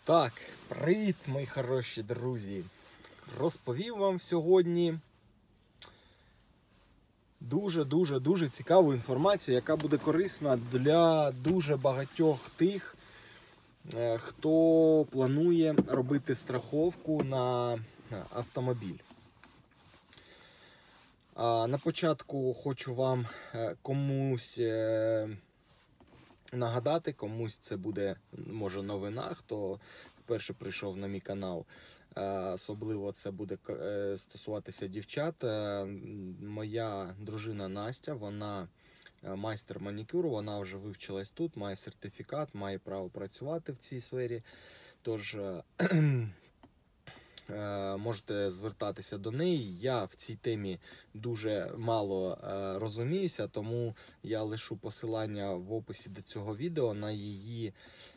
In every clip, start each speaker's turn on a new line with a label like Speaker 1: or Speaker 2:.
Speaker 1: Так, привіт, мої хороші друзі! Розповім вам сьогодні дуже цікаву інформацію, яка буде корисна для дуже багатьох тих, хто планує робити страховку на автомобіль. На початку хочу вам комусь нагадати, комусь це буде, може, новина, хто вперше прийшов на мій канал. Особливо це буде стосуватися дівчат. Моя дружина Настя, вона майстер манікюру, вона вже вивчилась тут, має сертифікат, має право працювати в цій сфері. Тож можете звертатися до неї. Я в цій темі дуже мало розуміюся, тому я лишу посилання в описі до цього відео на її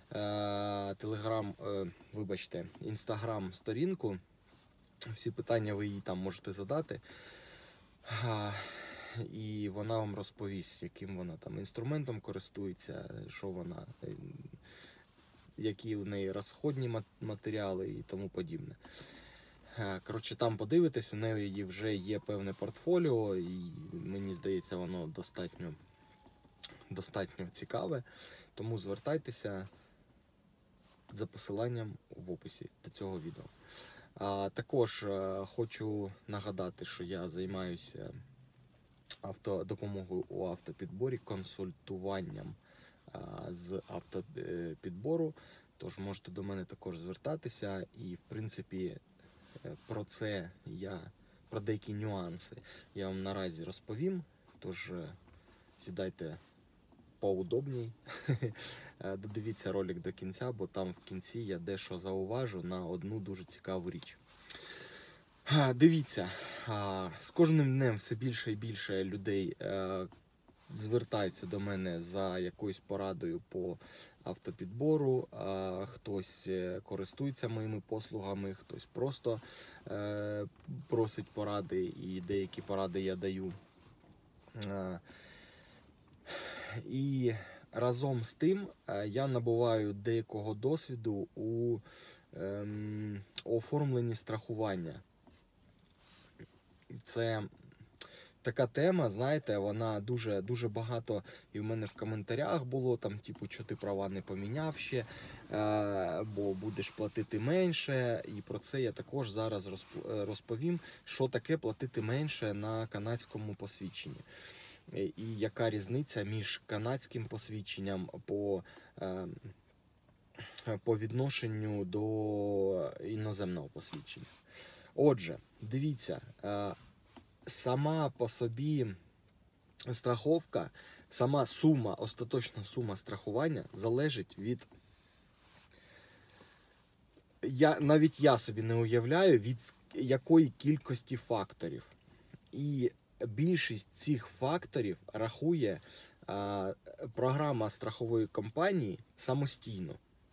Speaker 1: інстаграм-сторінку. Всі питання ви їй там можете задати. І вона вам розповість, яким вона там інструментом користується, що вона, які у неї розходні матеріали і тому подібне. Коротше, там подивитесь, у неї вже є певне портфоліо, і мені здається, воно достатньо цікаве. Тому звертайтеся за посиланням в описі до цього відео. Також хочу нагадати, що я займаюся допомогою у автопідборі, консультуванням з автопідбору. Тож можете до мене також звертатися, і в принципі про деякі нюанси я вам наразі розповім. Тож сідайте поудобній, додивіться ролик до кінця, бо там в кінці я дещо зауважу на одну дуже цікаву річ. Дивіться, з кожним днем все більше і більше людей звертаються до мене за якоюсь порадою по автопідбору, хтось користується моїми послугами, хтось просто просить поради, і деякі поради я даю. І разом з тим я набуваю деякого досвіду у оформленні страхування. Це така тема, знаєте, вона дуже багато і в мене в коментарях було, там, типу, що ти права не поміняв ще, бо будеш платити менше. І про це я також зараз розповім, що таке платити менше на канадському посвідченні. І яка різниця між канадським посвідченням по відношенню до іноземного посвідчення. Отже, дивіться, сама по собі страховка, сама сума, остаточна сума страхування залежить від, навіть я собі не уявляю, від якої кількості факторів. І більшість цих факторів рахує програма страхової компанії самостійно.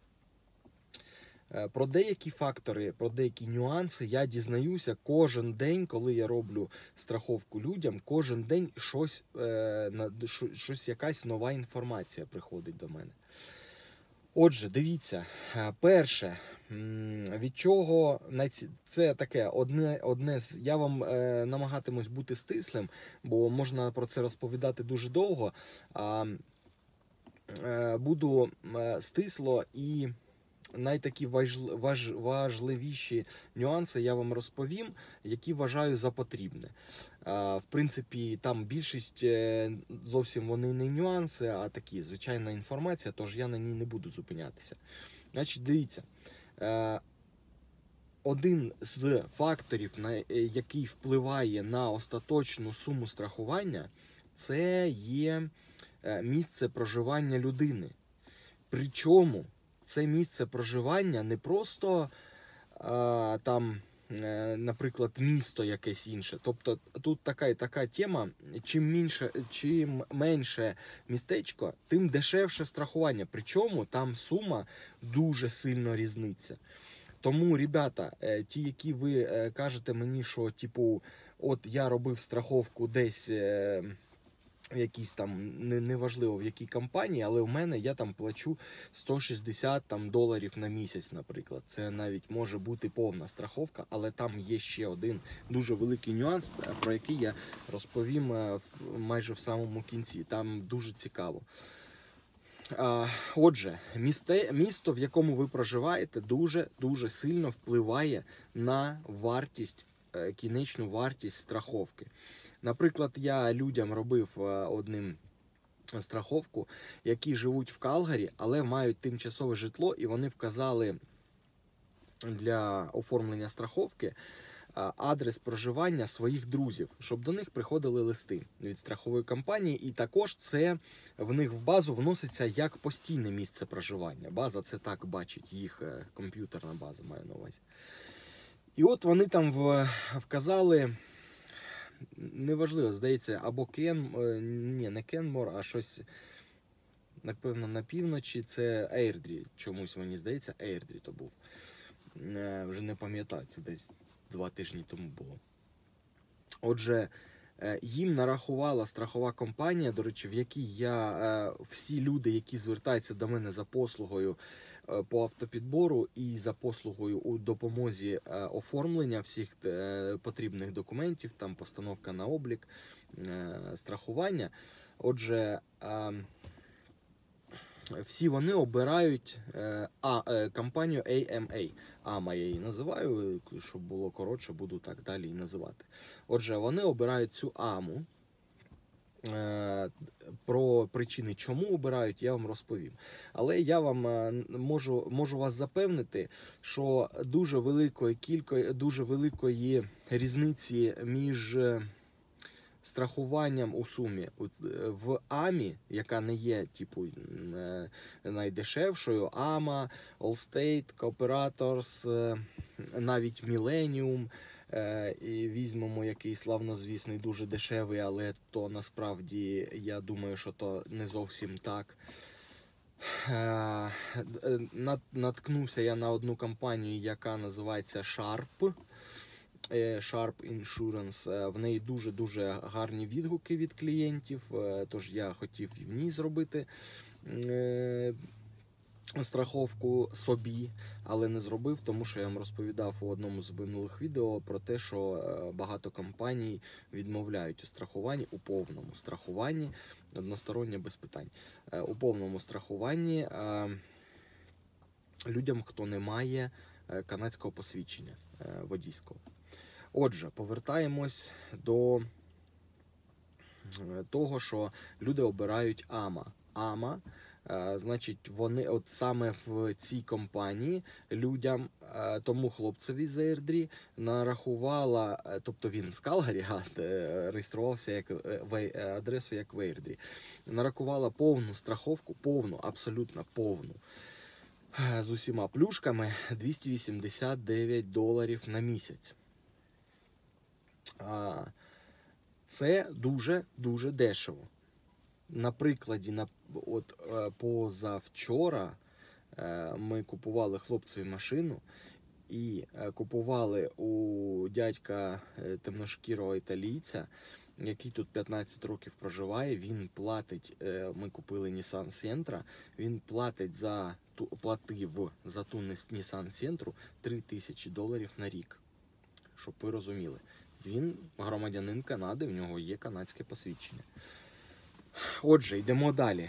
Speaker 1: Про деякі фактори, про деякі нюанси я дізнаюся кожен день, коли я роблю страховку людям. Кожен день якась нова інформація приходить до мене. Отже, дивіться, перше, від чого, це таке одне з, я вам намагатимусь бути стислим, бо можна про це розповідати дуже довго, буду стисло, і найтакі важливіші нюанси я вам розповім, які вважаю за потрібне. В принципі, там більшість зовсім вони не нюанси, а такі звичайна інформація, тож я на ній не буду зупинятися. Значить, дивіться, один з факторів, який впливає на остаточну суму страхування, це є місце проживання людини. Причому це місце проживання не просто там, наприклад, місто якесь інше. Тобто тут така тема, чим менше містечко, тим дешевше страхування. Причому там сума дуже сильно різниця. Тому, ребята, ті, які ви кажете мені, що, типу, от я робив страховку десь якійсь там, неважливо в якій компанії, але у мене я там плачу 160 там, доларів на місяць, наприклад. Це навіть може бути повна страховка, але там є ще один дуже великий нюанс, про який я розповім майже в самому кінці. Там дуже цікаво. Отже, місто, в якому ви проживаєте, дуже сильно впливає на вартість, кінечну вартість страховки. Наприклад, я людям робив одним страховку, які живуть в Калгарі, але мають тимчасове житло, і вони вказали для оформлення страховки адрес проживання своїх друзів, щоб до них приходили листи від страхової компанії, і також це в них в базу вноситься як постійне місце проживання. База це так бачить, їх комп'ютерна база маю на увазі. І от вони там вказали, неважливо, здається, або не Кенмор, а щось, напевно, на півночі, це Ейрдрі, чомусь мені здається, Ейрдрі то був. Вже не пам'ятаю, це десь 2 тижні тому було. Отже, їм нарахувала страхова компанія, до речі, в якій всі люди, які звертаються до мене за послугою по автопідбору і за послугою у допомозі оформлення всіх потрібних документів, там постановка на облік, страхування. Отже, всі вони обирають компанію AMA. AMA я її називаю, щоб було коротше, буду так далі і називати. Отже, вони обирають цю AMA. Про причини, чому обирають, я вам розповім. Але я вам можу вас запевнити, що дуже великої різниці між страхуванням у сумі в АМі, яка не є типу найдешевшою, АМА, Allstate, Cooperators, навіть Millennium, і візьмемо який славнозвісний, дуже дешевий, але то насправді я думаю, що то не зовсім так. Наткнувся я на одну компанію, яка називається Sharp Insurance. В неї дуже гарні відгуки від клієнтів, тож я хотів і в ній зробити страховку собі, але не зробив, тому що я вам розповідав у одному з минулих відео про те, що багато компаній відмовляють у страхуванні, у повному страхуванні, одностороннє без питань, у повному страхуванні людям, хто не має канадського посвідчення водійського. Отже, повертаємось до того, що люди обирають АМА. АМА, значить, вони от саме в цій компанії людям, тому хлопцеві з Ейрдрі нарахувала, тобто він з Калгарі реєструвався як адресу як в Ейрдрі, нарахувала повну страховку, абсолютно повну, з усіма плюшками, $289 на місяць. Це дуже дешево. На прикладі, позавчора ми купували хлопцеві машину і купували у дядька темношкірого італійця, який тут 15 років проживає. Він платить, ми купили Nissan Sentra, він платив за ту Nissan Sentra $3000 на рік. Щоб ви розуміли. Він громадянин Канади, в нього є канадське посвідчення. Отже, йдемо далі.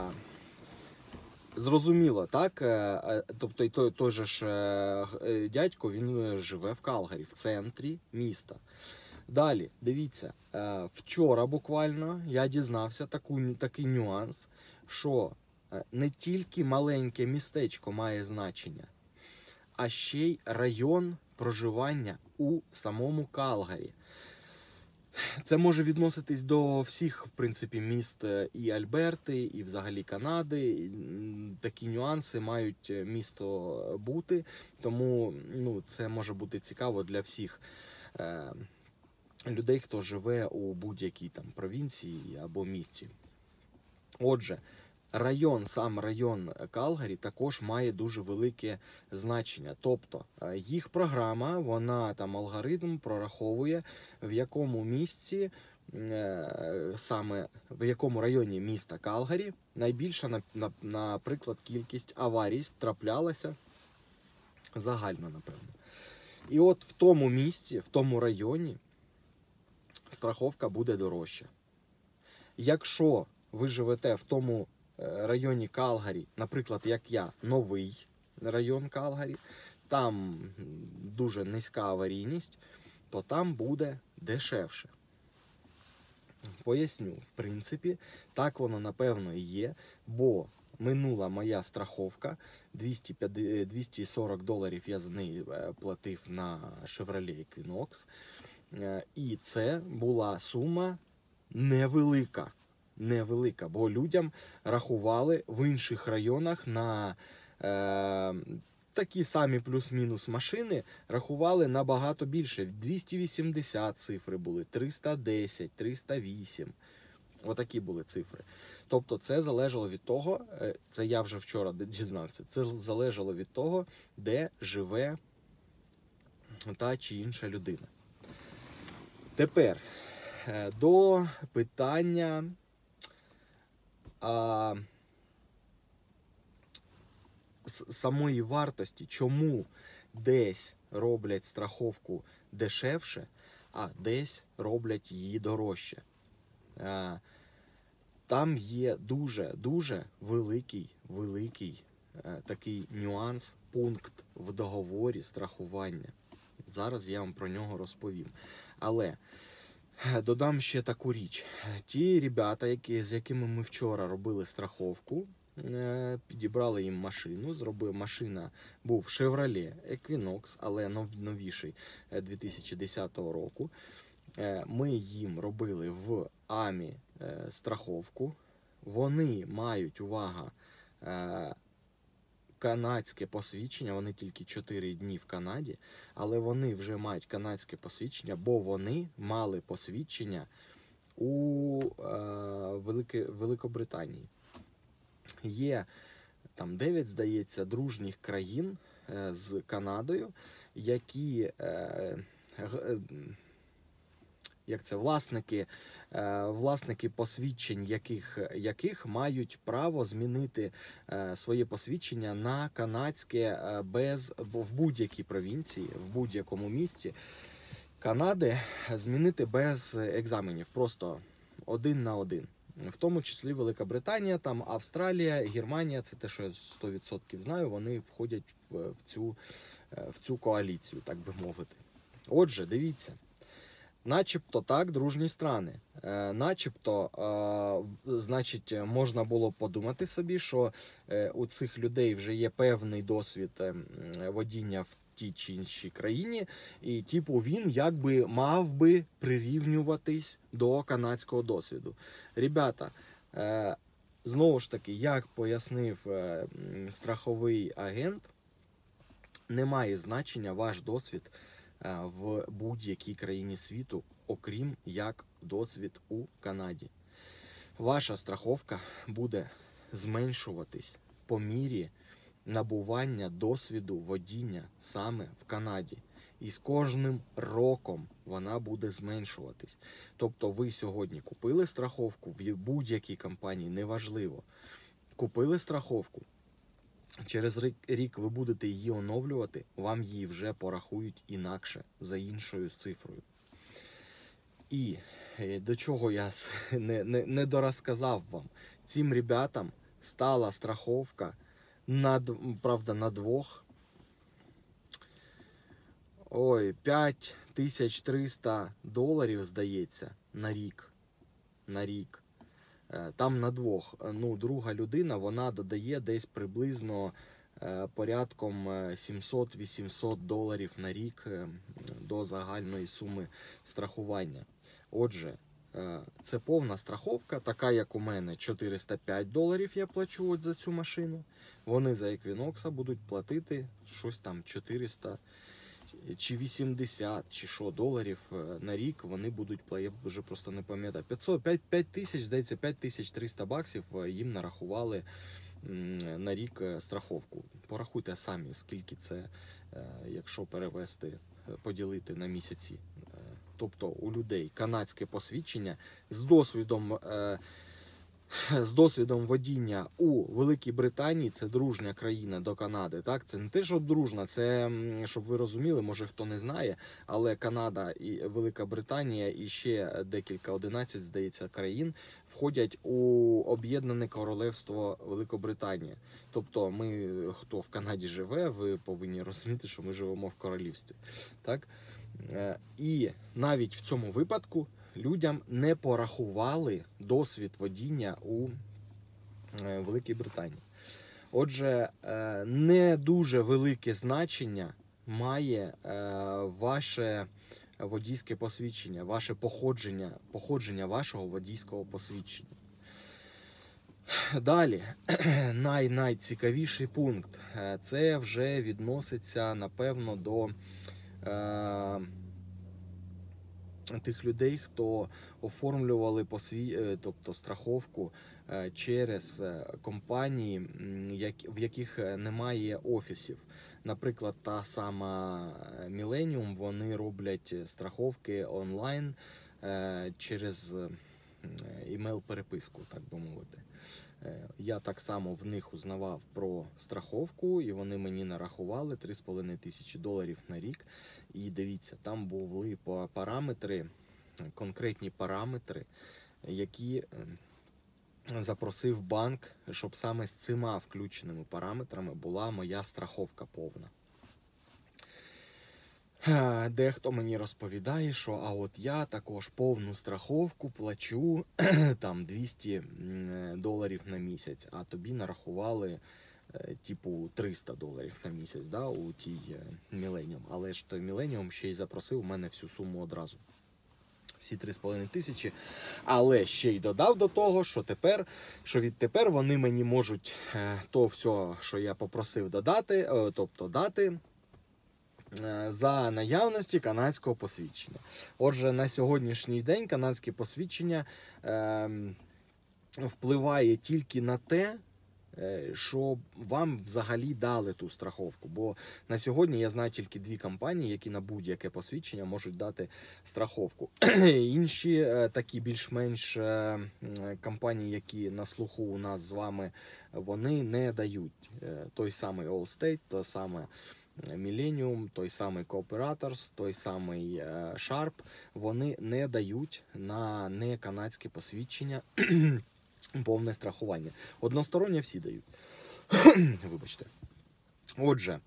Speaker 1: Зрозуміло, так? Тобто той же ж дядько, він живе в Калгарі, в центрі міста. Далі, дивіться, вчора буквально я дізнався такий нюанс, що не тільки маленьке містечко має значення, а ще й район проживання у самому Калгарі. Це може відноситись до всіх, в принципі, міст і Альберти, і взагалі Канади. Такі нюанси мають місто бути, тому це може бути цікаво для всіх людей, хто живе у будь-якій там провінції або місті. Отже, сам район Калгарі також має дуже велике значення. Тобто, їх програма, вона там алгоритм прораховує, в якому місці саме в якому районі міста Калгарі найбільша, наприклад, кількість аварій траплялася загально, напевно. І от в тому місці, в тому районі страховка буде дорожча. Якщо ви живете в тому районі Калгарі, наприклад, як я, новий район Калгарі, там дуже низька аварійність, то там буде дешевше. Поясню, в принципі, так воно напевно і є, бо минула моя страховка, $240 я за неї платив на Chevrolet Equinox, і це була сума невелика, бо людям рахували в інших районах на такі самі плюс-мінус машини, рахували набагато більше. 280 цифри були, 310, 308. Отакі були цифри. Тобто це залежало від того, це я вже вчора дізнався, це залежало від того, де живе та чи інша людина. Тепер до питання самої вартості, чому десь роблять страховку дешевше, а десь роблять її дорожче. Там є дуже великий такий нюанс, пункт в договорі страхування. Зараз я вам про нього розповім. Але додам ще таку річ. Ті ребята, з якими ми вчора робили страховку, підібрали їм машину, машина був Chevrolet Equinox, але новіший 2010 року. Ми їм робили в АМІ страховку. Вони мають, увага, канадське посвідчення, вони тільки 4 дні в Канаді, але вони вже мають канадське посвідчення, бо вони мали посвідчення у Великобританії. Є там 9, здається, дружніх країн з Канадою, які власники посвідчень, яких мають право змінити своє посвідчення на канадське в будь-якій провінції, в будь-якому місті Канади змінити без екзаменів, просто 1 на 1. В тому числі Велика Британія, там Австралія, Германія, це те, що я 100% знаю, вони входять в цю коаліцію, так би мовити. Отже, дивіться. Начебто так, дружні страни. Начебто, значить, можна було подумати собі, що у цих людей вже є певний досвід водіння в тій чи іншій країні, і він якби мав би прирівнюватись до канадського досвіду. Ребята, знову ж таки, як пояснив страховий агент, немає значення ваш досвід в будь-якій країні світу, окрім як досвід у Канаді. Ваша страховка буде зменшуватись по мірі набування досвіду водіння саме в Канаді. І з кожним роком вона буде зменшуватись. Тобто ви сьогодні купили страховку в будь-якій компанії, неважливо. Купили страховку, через рік ви будете її оновлювати, вам її вже порахують інакше, за іншою цифрою. І до чого я не дорозказав вам. Цим ребятам стала страховка, правда, на двох. $5300, здається, на рік. Там на двох. Друга людина, вона додає десь приблизно порядком $700-800 на рік до загальної суми страхування. Отже, це повна страховка, така як у мене, $405 я плачу за цю машину. Вони за Equinox будуть платити щось там 400 чи 80, чи що, доларів на рік вони будуть, я вже просто не пам'ятаю, 5 тисяч, здається, $5300 їм нарахували на рік страховку. Порахуйте самі, скільки це, якщо перевести, поділити на місяці, тобто у людей канадське посвідчення з досвідом водіння у Великій Британії, це дружня країна до Канади, так? Це не те, що дружна, це, щоб ви розуміли, може хто не знає, але Канада і Велика Британія і ще декілька, 11, здається, країн входять у Об'єднане Королевство Великобританії. Тобто ми, хто в Канаді живе, ви повинні розуміти, що ми живемо в королівстві, так? І навіть в цьому випадку людям не порахували досвід водіння у Великій Британії. Отже, не дуже велике значення має ваше водійське посвідчення, ваше походження вашого водійського посвідчення. Далі, найцікавіший пункт. Це вже відноситься, напевно, до тих людей, хто оформлювали тобто страховку через компанії, в яких немає офісів. Наприклад, та сама Millennium, вони роблять страховки онлайн через імейл-переписку, так би мовити. Я так само в них узнавав про страховку, і вони мені нарахували $3500 на рік. І дивіться, там були конкретні параметри, які запросив банк, щоб саме з цими включеними параметрами була моя страховка повна. Дехто мені розповідає, що а от я також повну страховку плачу там $200 на місяць, а тобі нарахували типу $300 на місяць, да, у тій Millennium. Але ж той Millennium ще й запросив у мене всю суму одразу. Всі 3500, але ще й додав до того, що відтепер вони мені можуть то все, що я попросив додати, тобто дати, за наявності канадського посвідчення. Отже, на сьогоднішній день канадське посвідчення впливає тільки на те, що вам взагалі дали ту страховку. Бо на сьогодні я знаю тільки 2 компанії, які на будь-яке посвідчення можуть дати страховку. Інші такі більш-менш компанії, які на слуху у нас з вами, вони не дають. Той самий Allstate, той самий Millennium, той самий Cooperators, той самий Sharp, вони не дають на неканадське посвідчення повне страхування. Одностороннє всі дають. Вибачте. Отже,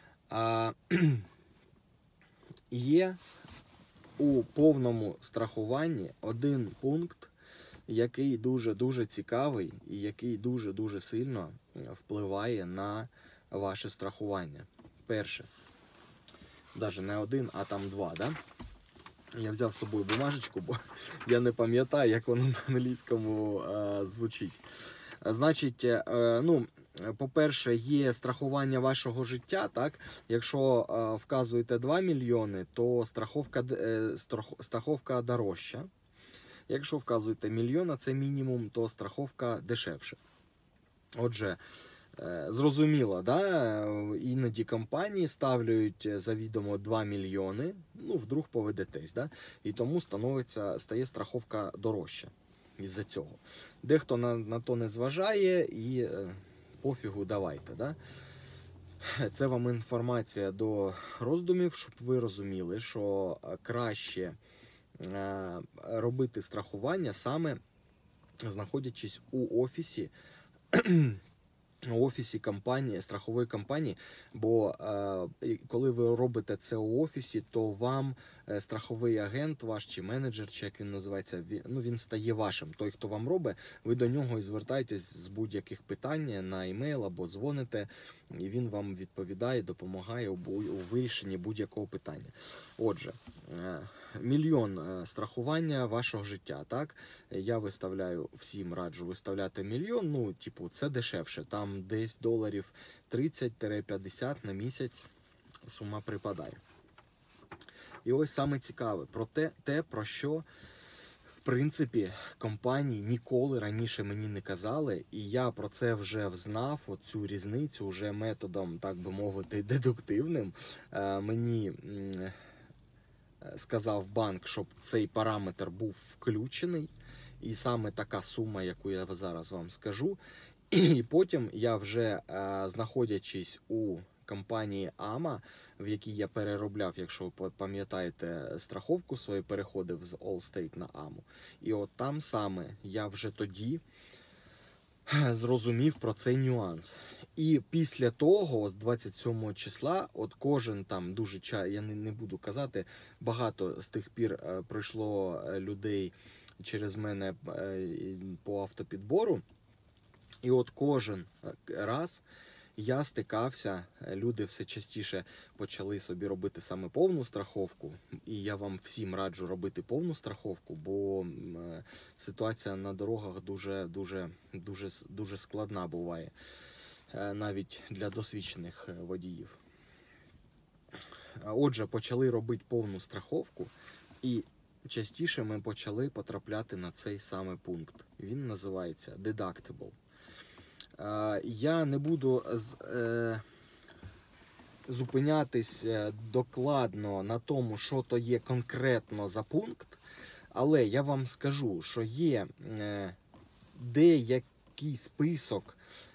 Speaker 1: є у повному страхуванні один пункт, який дуже-дуже цікавий і який дуже-дуже сильно впливає на ваше страхування. Перше. Навіть не один, а там 2, да? Я взяв з собою бумажечку, бо я не пам'ятаю, як воно на англійському звучить. Значить, по-перше, є страхування вашого життя, так? Якщо вказуєте 2 мільйони, то страховка дорожча. Якщо вказуєте мільйона, це мінімум, то страховка дешевша. Отже, зрозуміло, да? Іноді компанії ставлять завідомо 2 мільйони, вдруг поведетесь, да? І тому стає страховка дорожча із-за цього. Дехто на то не зважає і пофігу давайте, да? Це вам інформація до роздумів, щоб ви розуміли, що краще робити страхування саме знаходячись у офісі компанії, страхової компанії, бо коли ви робите це у офісі, то вам страховий агент, ваш чи менеджер, чи як він називається, він стає вашим. Той, хто вам робить, ви до нього і звертаєтесь з будь-яких питань на емейл або дзвоните, і він вам відповідає, допомагає у вирішенні будь-якого питання. Отже, 1 мільйон страхування вашого життя, так? Я всім раджу виставляти 1 мільйон, це дешевше, там десь $30-50 на місяць сума припадає. І ось саме цікаве, про те, про що, в принципі, компанії ніколи раніше мені не казали, і я про це вже взнав, цю різницю вже методом, так би мовити, дедуктивним. Мені сказав банк, щоб цей параметр був включений. І саме така сума, яку я зараз вам скажу. І потім я вже, знаходячись у компанії AMA, в якій я переробляв, якщо ви пам'ятаєте, страховку свою, переходив з Allstate на AMA. І от там саме я вже тоді зрозумів про цей нюанс. І після того, з 27 числа, от кожен там дуже я не буду казати, багато з тих пір пройшло людей через мене по автопідбору. І от кожен раз я стикався, люди все частіше почали собі робити саме повну страховку. І я вам всім раджу робити повну страховку, бо ситуація на дорогах дуже складна буває, навіть для досвідчених водіїв. Отже, почали робити повну страховку, і частіше ми почали потрапляти на цей самий пункт. Він називається Deductible. Я не буду зупинятись докладно на тому, що то є конкретно за пункт, але я вам скажу, що є деякий список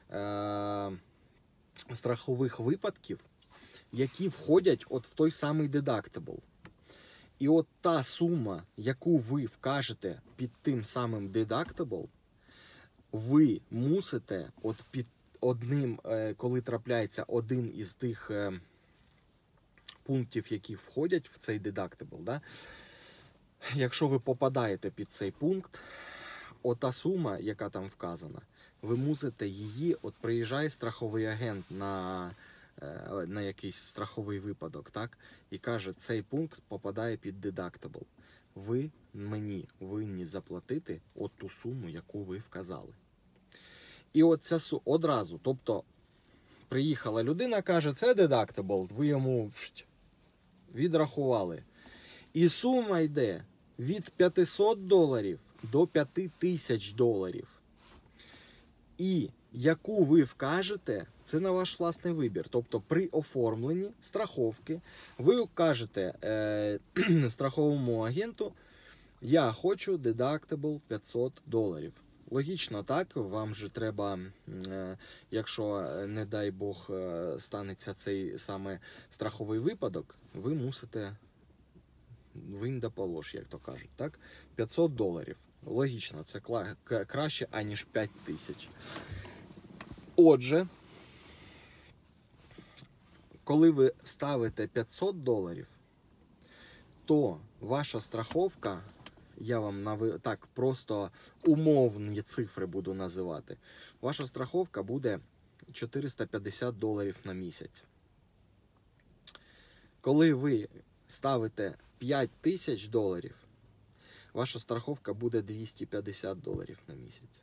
Speaker 1: страхових випадків, які входять от в той самий Deductible. І от та сума, яку ви вкажете під тим самим Deductible, ви мусите, от під одним, коли трапляється один із тих пунктів, які входять в цей Deductible, да? Якщо ви попадаєте під цей пункт, ота сума, яка там вказана, ви мусите її, от приїжджає страховий агент на якийсь страховий випадок, так? І каже, цей пункт попадає під Deductible. Ви мені винні заплатити от ту суму, яку ви вказали. І от ця одразу, тобто приїхала людина, каже, це Deductible, ви йому відрахували. І сума йде від $500 до $5000. І яку ви вкажете, це на ваш власний вибір. Тобто при оформленні страховки ви кажете страховому агенту, я хочу Deductible $500. Логічно, так? Вам же треба, якщо, не дай Бог, станеться цей саме страховий випадок, ви мусите винь да полож, як то кажуть, так? $500. Логічно, це краще, аніж 5000. Отже, коли ви ставите $500, то ваша страховка, я вам так просто умовні цифри буду називати, ваша страховка буде $450 на місяць. Коли ви ставите $5000, ваша страховка буде $250 на місяць.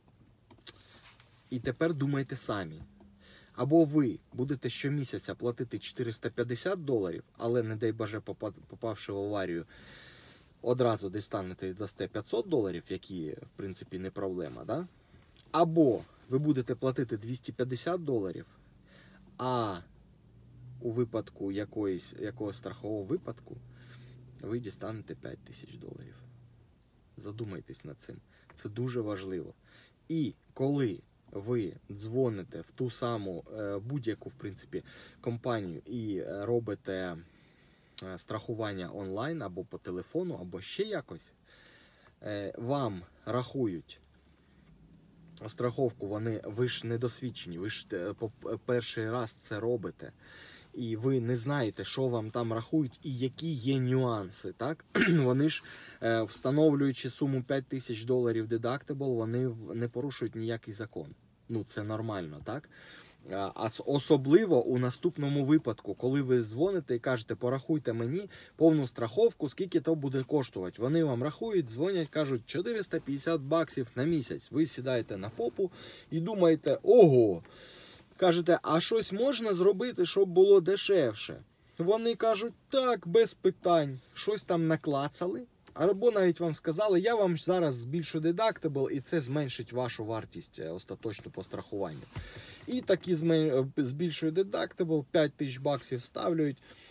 Speaker 1: І тепер думайте самі. Або ви будете щомісяця платити $450, але, не дай Боже, попавши в аварію, одразу дістанете і дасте $500, які, в принципі, не проблема, да? Або ви будете платити $250, а у випадку якогось страхового випадку ви дістанете $5000. Задумайтесь над цим. Це дуже важливо. І коли ви дзвоните в ту саму будь-яку, в принципі, компанію і робите страхування онлайн або по телефону, або ще якось, вам рахують страховку, ви ж недосвідчені, ви ж перший раз це робите. І ви не знаєте, що вам там рахують і які є нюанси, так? Вони ж, встановлюючи суму $5000 Deductible, вони не порушують ніякий закон. Ну, це нормально, так? А особливо у наступному випадку, коли ви дзвоните і кажете, порахуйте мені повну страховку, скільки то буде коштувати. Вони вам рахують, дзвонять, кажуть, $450 на місяць. Ви сідаєте на попу і думаєте, ого! Кажете, а щось можна зробити, щоб було дешевше? Вони кажуть, так, без питань. Щось там наклацали. Або навіть вам сказали, я вам зараз збільшу Deductible, і це зменшить вашу вартість остаточну по страхуванню. І такі збільшують Deductible, $5000 ставлюють.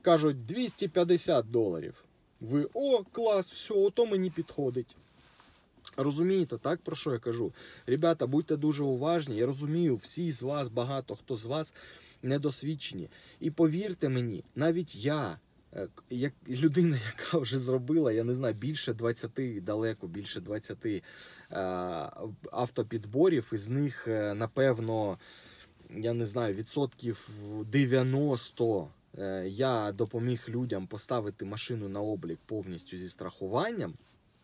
Speaker 1: кажуть $250. Ви, о, клас, все, ото мені підходить. Розумієте, так, про що я кажу? Ребята, будьте дуже уважні. Я розумію, всі з вас, багато хто з вас недосвідчені. І повірте мені, навіть я, як людина, яка вже зробила, я не знаю, більше 20, далеко більше 20 автопідборів, із них, напевно, я не знаю, відсотків 90 я допоміг людям поставити машину на облік повністю зі страхуванням.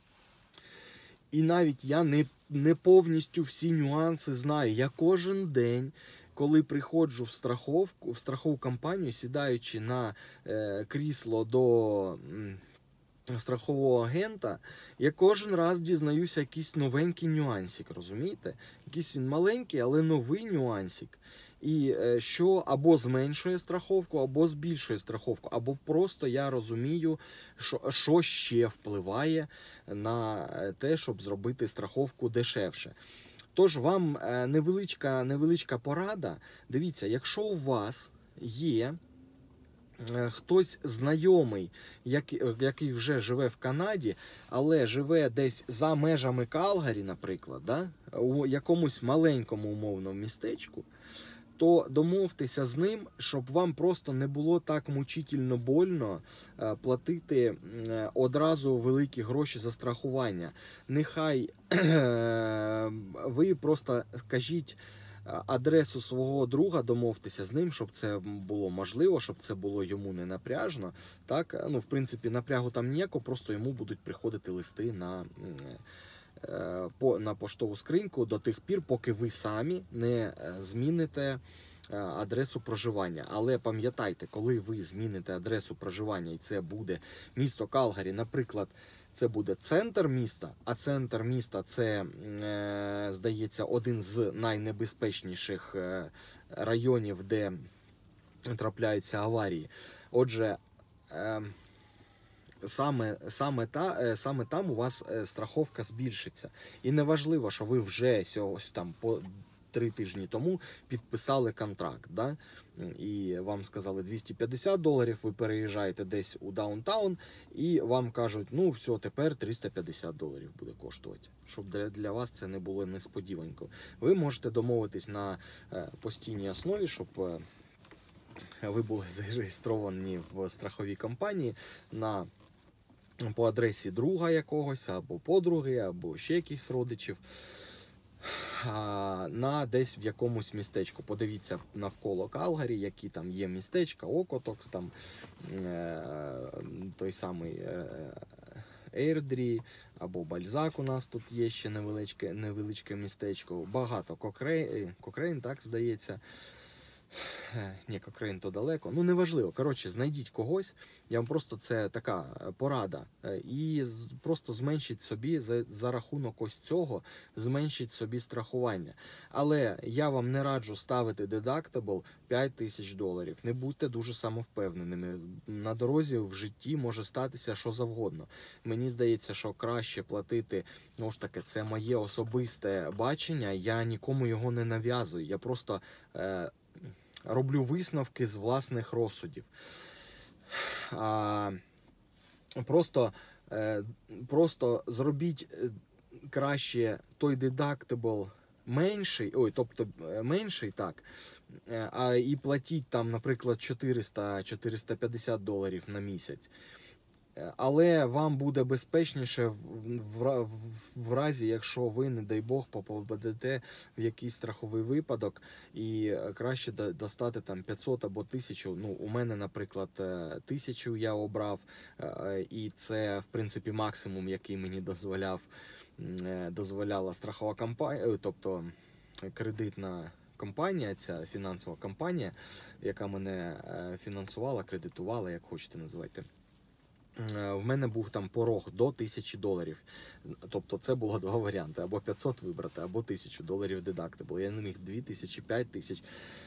Speaker 1: І навіть я не повністю всі нюанси знаю. Я кожен день, коли приходжу в страхову компанію, сідаючи на крісло до страхового агента, я кожен раз дізнаюся якийсь новенький нюансик, розумієте? Якийсь він маленький, але новий нюансик. І що або зменшує страховку, або збільшує страховку, або просто я розумію, що ще впливає на те, щоб зробити страховку дешевше. Тож вам невеличка порада. Дивіться, якщо у вас є хтось знайомий, який вже живе в Канаді, але живе десь за межами Калгарі, наприклад, да? У якомусь маленькому умовному містечку, то домовтеся з ним, щоб вам просто не було так мучительно больно платити одразу великі гроші за страхування. Нехай ви просто скажіть адресу свого друга, домовтеся з ним, щоб це було можливо, щоб це було йому не напряжно. Так? Ну, в принципі, напрягу там ніякого, просто йому будуть приходити листи на поштову скриньку до тих пір, поки ви самі не зміните адресу проживання. Але пам'ятайте, коли ви зміните адресу проживання, і це буде місто Калгарі, наприклад, це буде центр міста, а центр міста це, здається, один з найнебезпечніших районів, де трапляються аварії. Отже, саме там у вас страховка збільшиться. І неважливо, що ви вже ось там по 3 тижні тому підписали контракт, да? І вам сказали $250, ви переїжджаєте десь у даунтаун, і вам кажуть, ну все, тепер $350 буде коштувати. Щоб для вас це не було несподіванкою. Ви можете домовитись на постійній основі, щоб ви були зареєстровані в страховій компанії по адресі друга якогось, або подруги, або ще якихось родичів, на десь в якомусь містечку. Подивіться навколо Калгарі, які там є містечка, Окотокс, там той самий Ейрдрі, або Бальзак у нас тут є ще невеличке містечко. Багато Кокрейн, так, здається. Ні, Кокрейн то далеко. Ну, неважливо. Коротше, знайдіть когось. Я вам просто, це така порада. І просто зменшіть собі, за рахунок ось цього, зменшіть собі страхування. Але я вам не раджу ставити deductible $5000. Не будьте дуже самовпевненими. На дорозі в житті може статися що завгодно. Мені здається, що краще платити, ну ж таки, це моє особисте бачення, я нікому його не нав'язую. Я просто роблю висновки з власних розсудів. Просто зробіть краще той дедактибл менший, менший, так, і платіть там, наприклад, $400-450 на місяць. Але вам буде безпечніше в разі, якщо ви, не дай Бог, попадете в якийсь страховий випадок, і краще достати там 500 або 1000. Ну, у мене, наприклад, 1000 я обрав, і це, в принципі, максимум, який мені дозволяла страхова компанія, тобто кредитна компанія, ця фінансова компанія, яка мене фінансувала, кредитувала, як хочете називайте. В мене був там порог до $1000. Тобто це було два варіанти. Або 500 вибрати, або $1000 дедактибл. Я не міг 2000, 5000.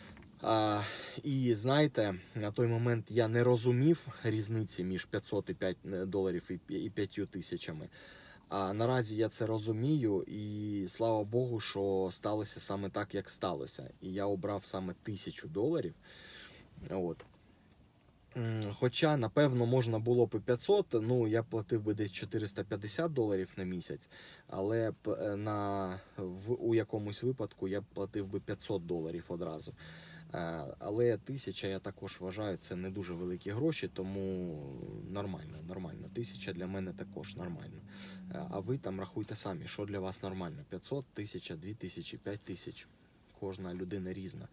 Speaker 1: І знаєте, на той момент я не розумів різниці між $500 і 5000. А наразі я це розумію, і слава Богу, що сталося саме так, як сталося. І я обрав саме $1000. От. Хоча, напевно, можна було б і 500, ну, я платив би десь $450 на місяць, але у якомусь випадку я б платив би $500 одразу. Але 1000, я також вважаю, це не дуже великі гроші, тому нормально. 1000 для мене також нормально. А ви там рахуйте самі, що для вас нормально. 500, 1000, 2000, 5000. Кожна людина різна.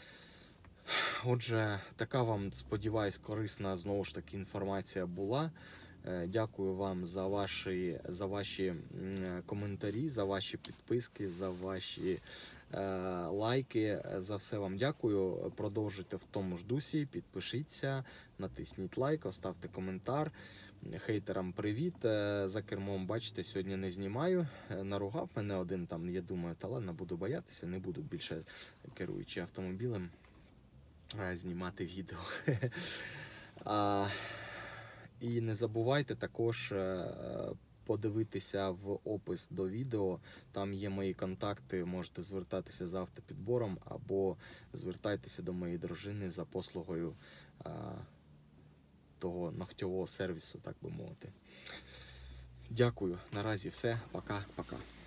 Speaker 1: Отже, така вам, сподіваюсь, корисна знову ж таки інформація була. Дякую вам за ваші коментарі, за ваші підписки, за ваші лайки. За все вам дякую. Продовжуйте в тому ж дусі, підпишіться, натисніть лайк, оставте коментар. Хейтерам привіт. За кермом, бачите, сьогодні не знімаю. Наругав мене один там, я думаю, та ладно, буду боятися, не буду більше, керуючи автомобілем, знімати відео. І не забувайте також подивитися в опис до відео. Там є мої контакти, можете звертатися за автопідбором або звертайтеся до моєї дружини за послугою того ногтєвого сервісу, так би мовити. Дякую. Наразі все. Пока-пока.